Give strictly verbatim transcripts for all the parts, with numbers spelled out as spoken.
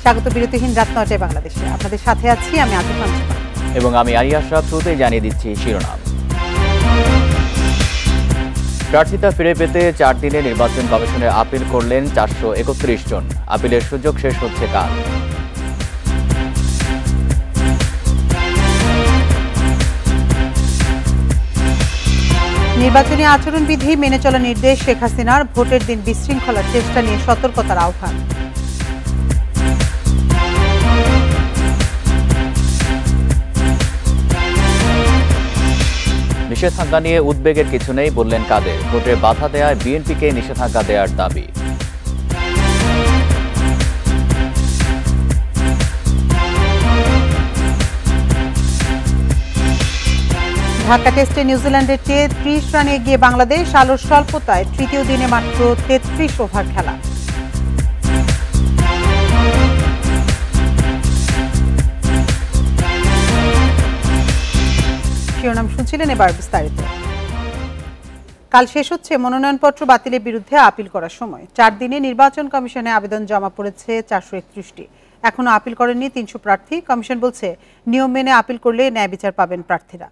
স্বাগত বিরতিহীন রাত নয়টায় বাংলাদেশে। আপনাদের সাথে আছি আমি আতিফ এবং আমি আরিয়া আশরাফ। শুরুতেই জানিয়ে দিচ্ছি শিরোনাম। প্রার্থিতা ফিরে পেতে চার দিনে নির্বাচন কমিশনে আপিল করলেন চারশো একত্রিশ জন। আপিলের সুযোগ শেষ হচ্ছে কাল। নির্বাচনী আচরণবিধি মেনে চলা নির্দেশ শেখ হাসিনার। ভোটের দিন বিশৃঙ্খলার চেষ্টা নিয়ে সতর্কতার আহ্বান। নিষেধাজ্ঞা নিয়ে উদ্বেগের কিছু নেই বললেন কাদের। ভোটে বাধা দেয়ায় বিএনপিকে নিষেধাজ্ঞা দেওয়ার দাবি। ঢাকা টেস্টে নিউজিল্যান্ডের চেয়ে ত্রিশ রানে এগিয়ে বাংলাদেশ। আলোর স্বল্পতায় তৃতীয় দিনে মাত্র তেত্রিশ ওভার খেলা। শিরোনাম শুনছিলেন, এবার বিস্তারিত। কাল শেষ হচ্ছে মনোনয়নপত্র বাতিলের বিরুদ্ধে আপিল করার সময়। চার দিনে নির্বাচন কমিশনে আবেদন জমা পড়েছে চারশো একত্রিশটি। এখনো আপিল করেননি তিনশো প্রার্থী। কমিশন বলছে নিয়ম মেনে আপিল করলে ন্যায় বিচার পাবেন প্রার্থীরা।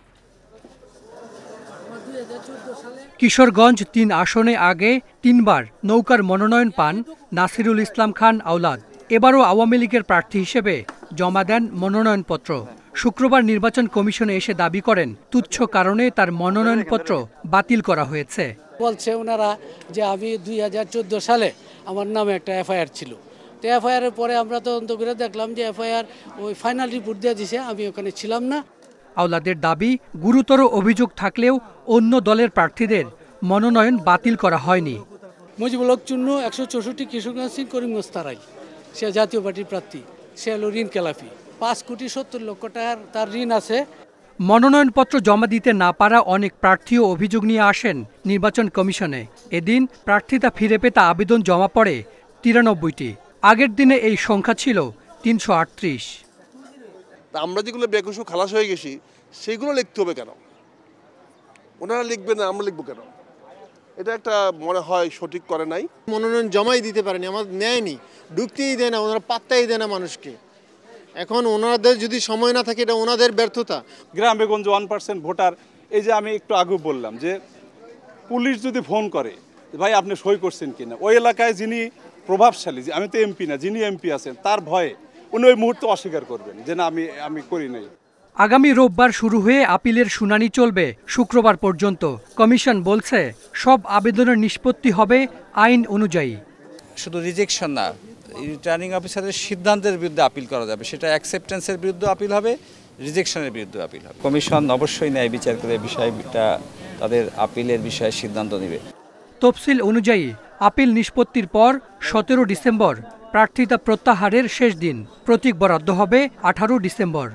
কিশোরগঞ্জ তিন আসনে আগে তিনবার নৌকার মনোনয়ন পান নাসিরুল ইসলাম খান আওলাদ। এবারও আওয়ামী লীগের প্রার্থী হিসেবে জমা দেন মনোনয়নপত্র। শুক্রবার নির্বাচন কমিশনে এসে দাবি করেন তুচ্ছ কারণে তার মনোনয়নপত্র বাতিল করা হয়েছে। বলছে ওনারা যে আমি দুই হাজার চোদ্দ সালে আমার নামে একটা এফআইআর ছিল, তো এফআইআর এর পরে আমরা তদন্ত করে দেখলাম যে এফআইআর ওই ফাইনাল রিপোর্ট দিয়ে দিছে, আমি ওখানে ছিলাম না। আওলাদের দাবি গুরুতর অভিযোগ থাকলেও অন্য দলের প্রার্থীদের মনোনয়ন বাতিল করা হয়নি। মুজিবুল হক চূন্য একশো চৌষট্টি কিশোরগঞ্জ সিং করিমগঞ্জ তারাই, সে জাতীয় পার্টির প্রার্থী, সে হলো ঋণ খেলাপি। পাঁচ কোটি সত্তর লক্ষ টাকার তার ঋণ আছে। মনোনয়নপত্র জমা দিতে না পারা অনেক প্রার্থীও অভিযোগ নিয়ে আসেন নির্বাচন কমিশনে। এদিন প্রার্থিতা ফিরে পেতে আবেদন জমা পড়ে তিরানব্বইটি। আগের দিনে এই সংখ্যা ছিল তিনশো আটত্রিশ। আমরা যেগুলো বেকসু খালাস হয়ে গেছি সেগুলো লিখতে হবে কেন? ওনারা লিখবেন না, আমরা লিখবো কেন? এটা একটা মনে হয় সঠিক করে নাই। মনোনয়ন জমাই দিতে পারেনি, আমার নেয়নি, ঢুকতেই দেয় না, ওনারা পাত্তাই দেয় না মানুষকে। এখন ওনাদের যদি সময় না থাকে এটা ওনাদের ব্যর্থতা। গ্রামে গঞ্জে ওয়ান পার্সেন্ট ভোটার, এই যে আমি একটু আগে বললাম যে পুলিশ যদি ফোন করে ভাই আপনি সই করছেন কিনা, ওই এলাকায় যিনি প্রভাবশালী, আমি তো এমপি না, যিনি এমপি আছেন তার ভয়ে উনি ওই মুহূর্তে অস্বীকার করবেন যে না আমি আমি করি নাই। আগামী রোববার শুরু হয়ে আপিলের শুনানি চলবে শুক্রবার পর্যন্ত। কমিশন বলছে সব আবেদনের নিষ্পত্তি হবে আইন অনুযায়ী। শুধু রিজেকশন না, রিটার্নিং অফিসারের সিদ্ধান্তের বিরুদ্ধে আপিল করা যাবে, সেটা অ্যাকসেপ্টেন্সের বিরুদ্ধে আপিল হবে, রিজেকশনের বিরুদ্ধে আপিল হবে। কমিশন অবশ্যই ন্যায় বিচার করে বিষয়টা তাদের আপিলের বিষয়ে সিদ্ধান্ত নেবে। তফসিল অনুযায়ী আপিল নিষ্পত্তির পর সতেরো ডিসেম্বর প্রার্থিতা প্রত্যাহারের শেষ দিন। প্রতীক বরাদ্দ হবে আঠারো December.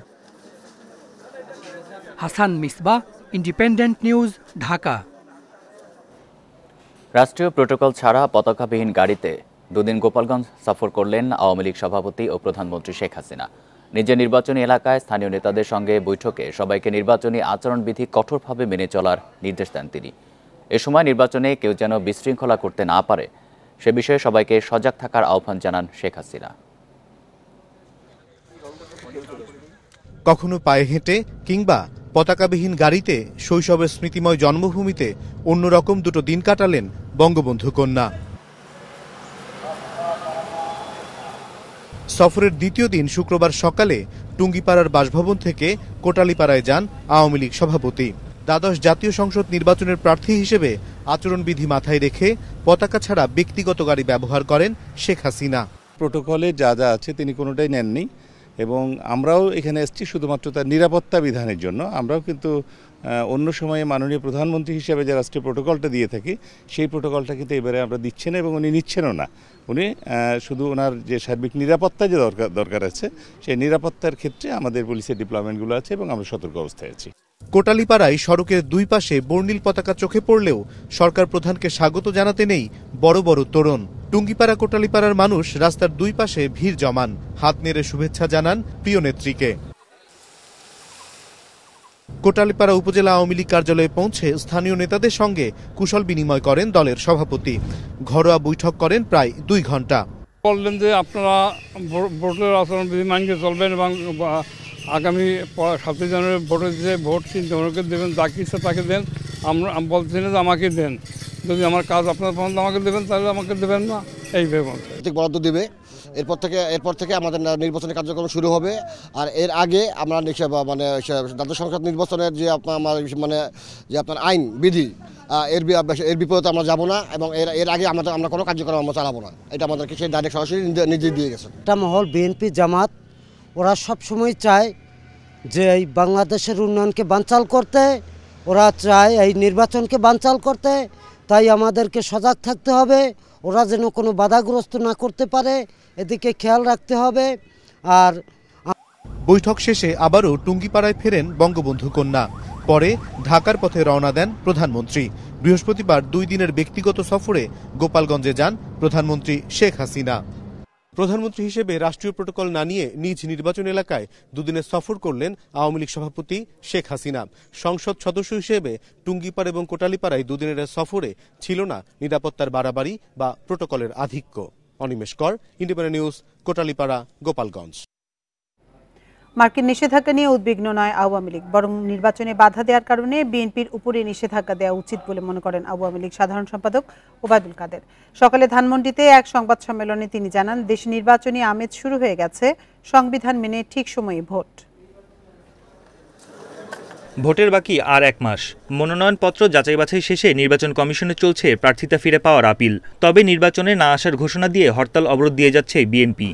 Hasan Misbah, Independent News, Dhaka. রাষ্ট্রীয় প্রোটোকল ছাড়া পতাকাবিহীন গাড়িতে দুদিন গোপালগঞ্জ সফর করলেন আওয়ামী লীগ সভাপতি ও প্রধানমন্ত্রী শেখ হাসিনা। নিজের নির্বাচনী এলাকায় স্থানীয় নেতাদের সঙ্গে বৈঠকে সবাইকে নির্বাচনী আচরণবিধি কঠোরভাবে মেনে চলার নির্দেশ দেন তিনি। এ সময় নির্বাচনে কেউ যেন বিশৃঙ্খলা করতে না পারে সে বিষয়ে সবাইকে সজাগ থাকার আহ্বান জানান শেখ হাসিনা। কখনো পায়ে হেঁটে কিংবা পতাকাবিহীন গাড়িতে শৈশবের স্মৃতিময় জন্মভূমিতে অন্যরকম দুটো দিন কাটালেন বঙ্গবন্ধু কন্যা। সফরের দ্বিতীয় দিন শুক্রবার সকালে টুঙ্গিপাড়ার বাসভবন থেকে কোটালীপাড়ায় যান আওয়ামী লীগ সভাপতি। দ্বাদশ জাতীয় সংসদ নির্বাচনের প্রার্থী হিসেবে আচরণবিধি মাথায় রেখে পতাকা ছাড়া ব্যক্তিগত গাড়ি ব্যবহার করেন শেখ হাসিনা। প্রোটোকলে যা যা আছে তিনি কোনোটাই নেননি এবং আমরাও এখানে এসেছি শুধুমাত্র তার নিরাপত্তা বিধানের জন্য। আমরাও কিন্তু অন্য সময়ে মাননীয় প্রধানমন্ত্রী হিসেবে যে রাষ্ট্রীয় প্রোটোকলটা দিয়ে থাকি সেই প্রোটোকলটা কিন্তু এবারে আমরা দিচ্ছি না এবং উনি নিচ্ছেনও না। উনি শুধু ওনার যে সার্বিক নিরাপত্তা যে দরকার দরকার আছে সেই নিরাপত্তার ক্ষেত্রে আমাদের পুলিশের ডিপ্লয়মেন্টগুলো আছে এবং আমরা সতর্ক অবস্থায় আছি। কোটালীপাড়ায় সড়কের দুই পাশে বর্ণিল পতাকা চোখে পড়লেও সরকার প্রধানকে স্বাগত জানাতে নেই বড় বড় তোরণ। টুঙ্গিপাড়া কোটালীপাড়ার মানুষ রাস্তার দুই পাশে ভিড় জমান, হাত নেড়ে শুভেচ্ছা জানান প্রিয় নেত্রীকে। কোটালীপাড়া উপজেলা আওয়ামী লীগ কার্যালয়ে পৌঁছে স্থানীয় নেতাদের সঙ্গে কুশল বিনিময় করেন দলের সভাপতি। ঘরোয়া বৈঠক করেন প্রায় দুই ঘণ্টা। বললেন যে আপনারা ভোটের আচরণবিধি মানিয়ে চলবেন এবং আগামী সাতই জানুয়ারি ভোটে যে ভোট চিন্তাকে দেবেন, যাকে ইচ্ছা তাকে দেন। আমরা বলছি না যে আমাকে দেন, যদি আমার কাজ আপনার পছন্দ আমাকে দেবেন তাহলে আমাকে দেবেন না, এই ভেবে বরাদ্দ দিবে। এরপর থেকে এরপর থেকে আমাদের নির্বাচনী কার্যক্রম শুরু হবে। আর এর আগে আমরা মানে জাতীয় সংসদ নির্বাচনের যে আপনার আমার মানে যে আপনার আইন বিধি এর এর বিপরীতে আমরা যাব না এবং এর এর আগে আমাদের আমরা কোনো কার্যক্রম আমরা চালাবো না। এটা আমাদেরকে সেই ডাইরেক্ট সরাসরি নির্দেশ দিয়ে গেছে। একটা মহল বিএনপি জামাত ওরা সবসময় চায় যে এই বাংলাদেশের উন্নয়নকে বানচাল করতে, ওরা চায় এই নির্বাচনকে বানচাল করতে। তাই আমাদেরকে সজাগ থাকতে হবে, ওরা যেন কোনো বাধাগ্রস্ত না করতে পারে এদিকে খেয়াল রাখতে হবে। আর বৈঠক শেষে আবারও টুঙ্গিপাড়ায় ফেরেন বঙ্গবন্ধু কন্যা। পরে ঢাকার পথে রওনা দেন প্রধানমন্ত্রী। বৃহস্পতিবার দুই দিনের ব্যক্তিগত সফরে গোপালগঞ্জে যান প্রধানমন্ত্রী শেখ হাসিনা। প্রধানমন্ত্রী হিসেবে রাষ্ট্রীয় প্রটোকল না নিয়ে নিজ নির্বাচন এলাকায় দুদিনের সফর করলেন আওয়ামী লীগ সভাপতি শেখ হাসিনা। সংসদ সদস্য হিসেবে টুঙ্গিপাড়া এবং কোটালীপাড়ায় দুদিনের সফরে ছিল না নিরাপত্তার বাড়াবাড়ি বা প্রটোকলের আধিক্য। অনিমেষ কর, ইন্ডিপেন্ডেন্ট নিউজ, কোটালীপাড়া, গোপালগঞ্জ। মার্কিন নিষেধাজ্ঞা নিয়ে উদ্বিগ্ন নয় আওয়ামী লীগ, বরং নির্বাচনে বাধা দেওয়ার কারণে বিএনপির উপরে নিষেধাজ্ঞা দেওয়া উচিত বলে মনে করেন আওয়ামী লীগ সাধারণ সম্পাদক ওবায়দুল কাদের। সকালে ধানমন্ডিতে এক সংবাদ সম্মেলনে তিনি জানান, দেশে নির্বাচনী আমেজ শুরু হয়ে গেছে, সংবিধান মেনে ঠিক সময়ে ভোট। ভোটের বাকি আর এক মাস। মনোনয়নপত্র যাচাই বাছাই শেষে নির্বাচন কমিশনে চলছে প্রার্থিতা ফিরে পাওয়ার আপিল। তবে নির্বাচনে না আসার ঘোষণা দিয়ে হরতাল অবরোধ দিয়ে যাচ্ছে বিএনপি।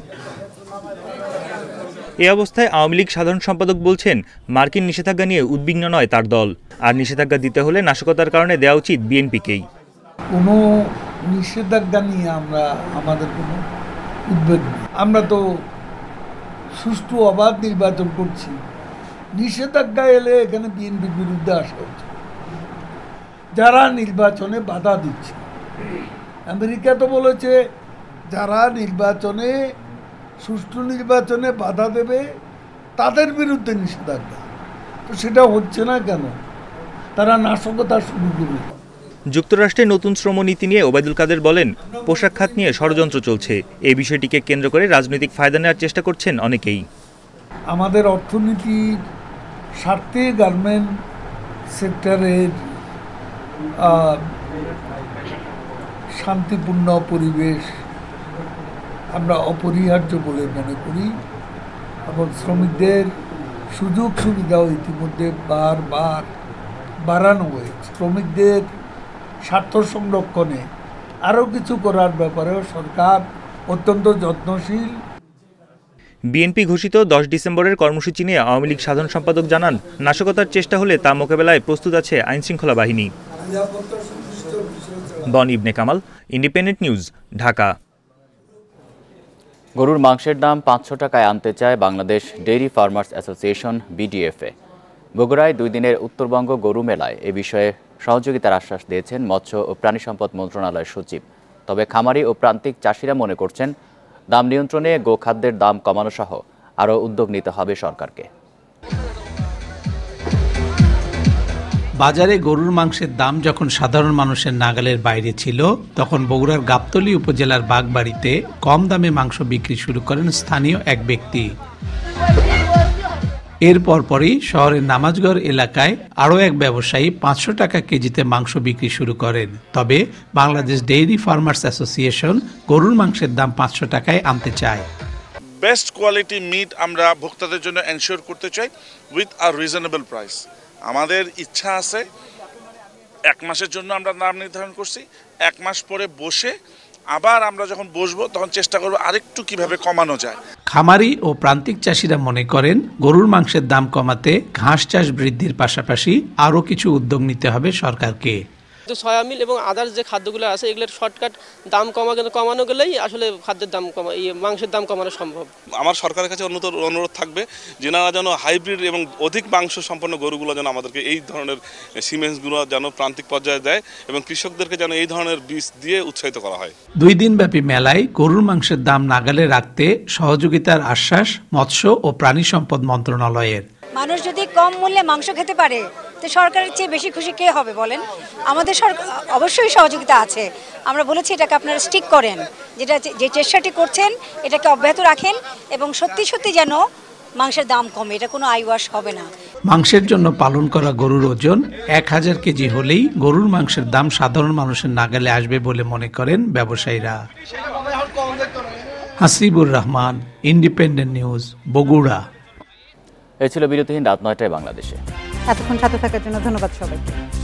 এ অবস্থায় আওয়ামী লীগ সাধারণ সম্পাদক বলছেন, মার্কিন নিষেধাজ্ঞা নিয়ে উদ্বিগ্ন নয় তার দল, আর নিষেধাজ্ঞা দিতে হলে নাশকতার কারণে দেওয়া উচিত বিএনপিকেই। কোনো নিষেধাজ্ঞা নিয়ে আমরা আমাদের কোনো উদ্বেগ নেই। আমরা তো সুষ্ঠু অবাধ নির্বাচন করছি। নিষেধাজ্ঞা এলে এখানে বিএনপির বিরুদ্ধে আসা উচিত, যারা নির্বাচনে বাধা দিচ্ছে। আমেরিকা তো বলেছে যারা নির্বাচনে সুষ্ঠু নির্বাচনে বাধা দেবে তাদের বিরুদ্ধে নিষেধাজ্ঞা। তো সেটা হচ্ছে না কেন? তারা নাশকতা শুরু করবে। যুক্তরাষ্ট্রের নতুন শ্রমনীতি নিয়ে ওবায়দুল কাদের বলেন, পোশাক খাত নিয়ে ষড়যন্ত্র চলছে। এই বিষয়টিকে কেন্দ্র করে রাজনৈতিক ফায়দা নেওয়ার চেষ্টা করছেন অনেকেই। আমাদের অর্থনীতির স্বার্থে গার্মেন্ট সেক্টরের শান্তিপূর্ণ পরিবেশ আমরা অপরিহার্য বলে মনে করি এবং শ্রমিকদের সুযোগ সুবিধাও ইতিমধ্যে বারবার বাড়ানো হয়েছে। শ্রমিকদের স্বার্থ সংরক্ষণে আরও কিছু করার ব্যাপারেও সরকার অত্যন্ত যত্নশীল। বিএনপি ঘোষিত দশ ডিসেম্বরের কর্মসূচি নিয়ে আওয়ামী লীগ সাধারণ সম্পাদক জানান, নাশকতার চেষ্টা হলে তা মোকাবেলায় প্রস্তুত আছে আইনশৃঙ্খলা বাহিনী। বন ইবনে কামাল, ইন্ডিপেন্ডেন্ট নিউজ, ঢাকা। গরুর মাংসের দাম পাঁচশো টাকায় আনতে চায় Bangladesh dairy farmers association BDFA. বগুড়ায় দুই দিনের উত্তরবঙ্গ গরু মেলায় এ বিষয়ে সহযোগিতার আশ্বাস দিয়েছেন মৎস্য ও প্রাণী সম্পদ মন্ত্রণালয়ের সচিব। তবে খামারি ও প্রান্তিক চাষিরা মনে করছেন, দাম নিয়ন্ত্রণে গোখাদ্যের দাম কমানো সহ আরও উদ্যোগ নিতে হবে সরকারকে। বাজারে গরুর মাংসের দাম যখন সাধারণ মানুষের নাগালের বাইরে ছিল, তখন বগুড়ার গাবতলী উপজেলার বাগবাড়িতে কম দামে মাংস বিক্রি শুরু করেন স্থানীয় এক ব্যক্তি। এর পরপরই শহরের নামাজগড় এলাকায় আরও এক ব্যবসায়ী পাঁচশো টাকা কেজিতে মাংস বিক্রি শুরু করেন। তবে বাংলাদেশ ডেইরি ফার্মার্স অ্যাসোসিয়েশন গরুর মাংসের দাম পাঁচশো টাকায় আনতে চায়। বেস্ট কোয়ালিটি মিট আমরা ভোক্তাদের জন্য এনশিওর করতে চাই উইথ আ রিজনেবল প্রাইস। আমাদের ইচ্ছা আছে, এক মাসের জন্য আমরা দাম নির্ধারণ করছি, এক মাস পরে বসে আবার আমরা যখন বসবো তখন চেষ্টা করবো আরেকটু কিভাবে কমানো যায়। খামারি ও প্রান্তিক চাষিরা মনে করেন, গরুর মাংসের দাম কমাতে ঘাস চাষ বৃদ্ধির পাশাপাশি আরও কিছু উদ্যোগ নিতে হবে সরকারকে। সয়া মিল এবং আদার্স যে খাদ্যগুলো আছে এগুলোর শর্টকাট দাম কমা কমানো গেলেই আসলে খাদ্যের দাম কমা এই মাংসের দাম কমানো সম্ভব। আমার সরকারের কাছে অনুরোধ থাকবে, যেনারা যেন হাইব্রিড এবং অধিক মাংস সম্পন্ন গরুগুলো যেন আমাদেরকে এই ধরনের সিমেন্টসগুলো যেন প্রান্তিক পর্যায়ে দেয় এবং কৃষকদেরকে যেন এই ধরনের বীজ দিয়ে উৎসাহিত করা হয়। দুই দিনব্যাপী মেলায় গরুর মাংসের দাম নাগালে রাখতে সহযোগিতার আশ্বাস মৎস্য ও প্রাণী সম্পদ মন্ত্রণালয়ের। মানুষ যদি কম মূল্যে মাংস খেতে পারে তো সরকারের চেয়ে বেশি খুশি কে হবে বলেন? আমাদের সরকার অবশ্যই সহযোগিতা আছে। আমরা বলেছি এটাকে আপনারা স্টিক করেন, যেটা যে চেষ্টাটি করছেন এটাকে অব্যাহত রাখেন এবং সত্যি সত্যি যেন মাংসের দাম কমে, এটা কোনো আইওয়াশ হবে না। মাংসের জন্য পালন করা গরুর ওজন এক হাজার কেজি হলেই গরুর মাংসের দাম সাধারণ মানুষের নাগালে আসবে বলে মনে করেন ব্যবসায়ীরা। Hasibur Rahman, Independent News, Bogura. এ ছিল বিরতিহীন রাত নয়টায় বাংলাদেশে। এতক্ষণ সাথে থাকার জন্য ধন্যবাদ সবাইকে।